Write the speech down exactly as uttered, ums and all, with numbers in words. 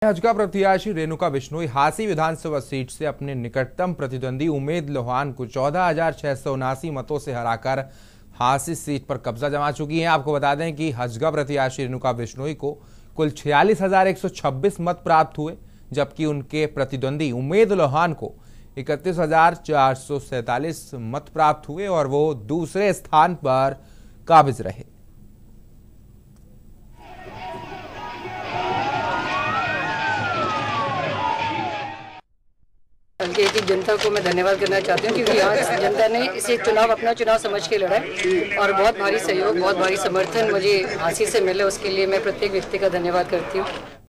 भाजपा प्रत्याशी रेणुका बिश्नोई हांसी विधानसभा सीट से अपने निकटतम प्रतिद्वंदी उमेद लोहान को चौदह हजार छह सौ उनासी मतों से हराकर हांसी सीट पर कब्जा जमा चुकी हैं। आपको बता दें कि भाजपा प्रत्याशी रेणुका बिश्नोई को कुल छियालीस हजार एक सौ छब्बीस मत प्राप्त हुए, जबकि उनके प्रतिद्वंदी उमेद लोहान को इकतीस हजार चार सौ सैतालीस मत प्राप्त हुए और वो दूसरे स्थान पर काबिज रहे। हल्के की जनता को मैं धन्यवाद करना चाहती हूँ, क्योंकि आज जनता ने इसे चुनाव अपना चुनाव समझ के लड़ा है और बहुत भारी सहयोग, बहुत भारी समर्थन मुझे हासिल से मिले। उसके लिए मैं प्रत्येक व्यक्ति का धन्यवाद करती हूँ।